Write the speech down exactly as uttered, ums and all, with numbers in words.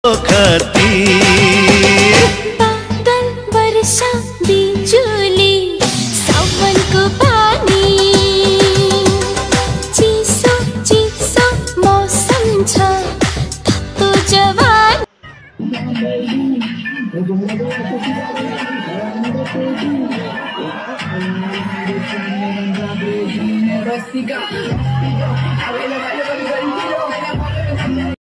खती बादल वर्षा बिजुली सावनको पानी चिसो चिसो मौसम छ तातो जवानी